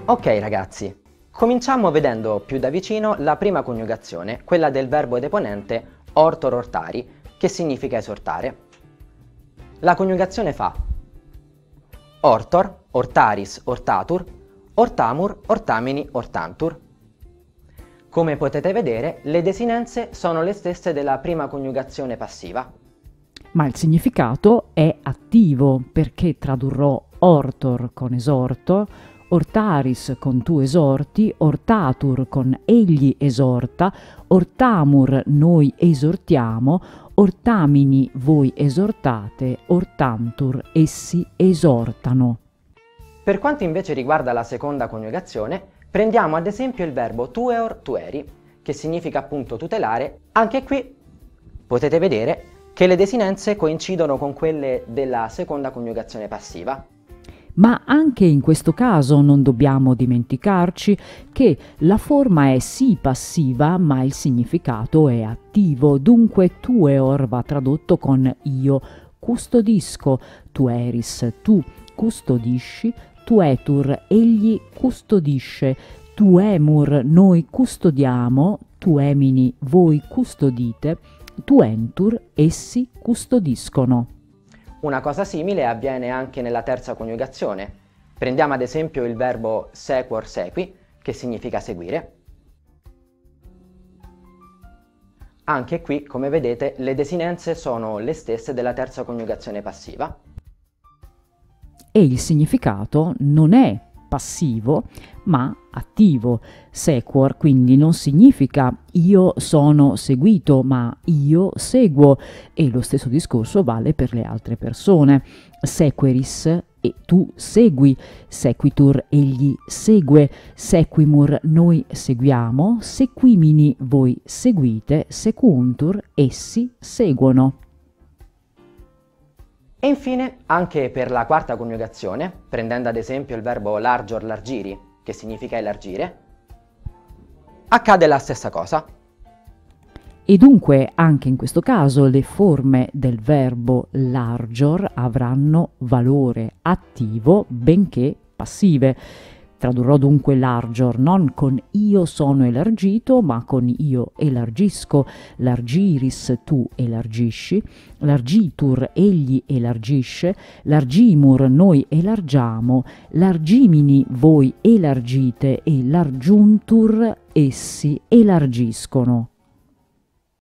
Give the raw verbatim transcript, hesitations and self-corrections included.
Ok ragazzi, cominciamo vedendo più da vicino la prima coniugazione, quella del verbo deponente ortor ortari, che significa esortare. La coniugazione fa ortor, ortaris, ortatur, ortamur, ortamini, ortantur. Come potete vedere, le desinenze sono le stesse della prima coniugazione passiva. Ma il significato è attivo, perché tradurrò ortor con esorto, ortaris con tu esorti, ortatur con egli esorta, ortamur noi esortiamo, ortamini voi esortate, ortantur essi esortano. Per quanto invece riguarda la seconda coniugazione, prendiamo ad esempio il verbo tueor tueri, che significa appunto tutelare. Anche qui potete vedere che le desinenze coincidono con quelle della seconda coniugazione passiva. Ma anche in questo caso non dobbiamo dimenticarci che la forma è sì passiva, ma il significato è attivo. Dunque tueor va tradotto con io custodisco, tueris tu custodisci, tuetur egli custodisce, tuemur noi custodiamo, tuemini voi custodite, tuentur essi custodiscono. Una cosa simile avviene anche nella terza coniugazione. Prendiamo ad esempio il verbo sequor sequi, che significa seguire. Anche qui, come vedete, le desinenze sono le stesse della terza coniugazione passiva. E il significato non è passivo, ma attivo. Sequor quindi non significa io sono seguito, ma io seguo, e lo stesso discorso vale per le altre persone. Sequeris e tu segui, sequitur egli segue, sequimur noi seguiamo, sequimini voi seguite, sequuntur essi seguono. E infine, anche per la quarta coniugazione, prendendo ad esempio il verbo largior largiri, che significa elargire, accade la stessa cosa. E dunque anche in questo caso le forme del verbo largior avranno valore attivo, benché passive. Tradurrò dunque largior non con io sono elargito, ma con io elargisco, largiris tu elargisci, largitur egli elargisce, largimur noi elargiamo, largimini voi elargite e largiuntur essi elargiscono.